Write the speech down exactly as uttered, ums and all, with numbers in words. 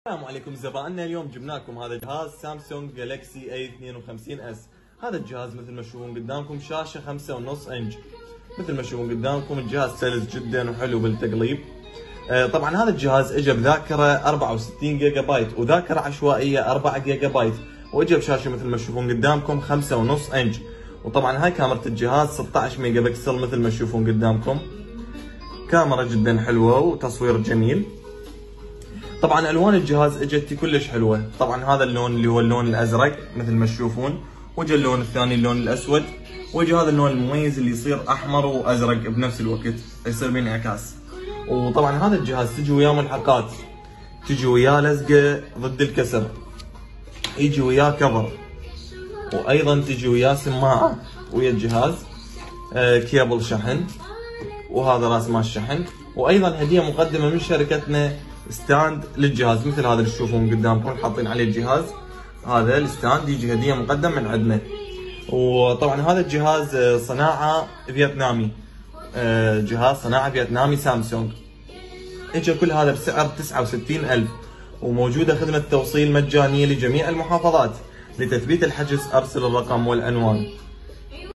السلام عليكم زبائننا. اليوم جبنا لكم هذا جهاز سامسونج جالكسي اي اثنين وخمسين اس. هذا الجهاز مثل ما تشوفون قدامكم شاشه خمسة ونص انش. مثل ما تشوفون قدامكم الجهاز سلس جدا وحلو بالتقليب. آه طبعا هذا الجهاز اجى بذاكره أربعة وستين جيجا بايت وذاكره عشوائيه أربعة جيجا بايت، واجى بشاشه مثل ما تشوفون قدامكم خمسة ونص انش. وطبعا هاي كاميرا الجهاز ستة عشر ميجا بكسل مثل ما تشوفون قدامكم. كاميرا جدا حلوه وتصوير جميل. طبعا الوان الجهاز اجت كلش حلوه. طبعا هذا اللون اللي هو اللون الازرق مثل ما تشوفون، وجا اللون الثاني اللون الاسود، وجا هذا اللون المميز اللي يصير احمر وازرق بنفس الوقت، يصير بانعكاس. وطبعا هذا الجهاز تجي وياه ملحقات، تجي وياه لزقه ضد الكسر، يجي وياه كفر، وايضا تجي وياه سماعه ويا الجهاز، آه كيبل شحن، وهذا راس مال الشحن، وايضا هديه مقدمه من شركتنا ستاند للجهاز مثل هذا اللي تشوفون قدامكم حاطين عليه الجهاز. هذا الستاند يجي هديه مقدم من عندنا. وطبعا هذا الجهاز صناعه فيتنامي، جهاز صناعه فيتنامي سامسونج. اجى كل هذا بسعر تسعة وستين ألف، وموجوده خدمه توصيل مجانيه لجميع المحافظات. لتثبيت الحجز ارسل الرقم والعنوان.